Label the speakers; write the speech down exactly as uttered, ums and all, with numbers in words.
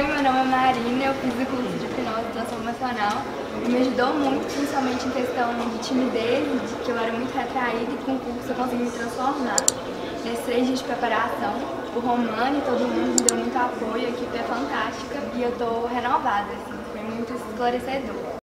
Speaker 1: Oi, meu nome é Marina, eu fiz o curso de hipnose transformacional e me ajudou muito, principalmente em questão de timidez, de que eu era muito retraída e com o curso eu consegui me transformar. Nesses três dias de preparação, o Romano e todo mundo me deu muito apoio, a equipe é fantástica e eu tô renovada, assim, foi muito esclarecedor.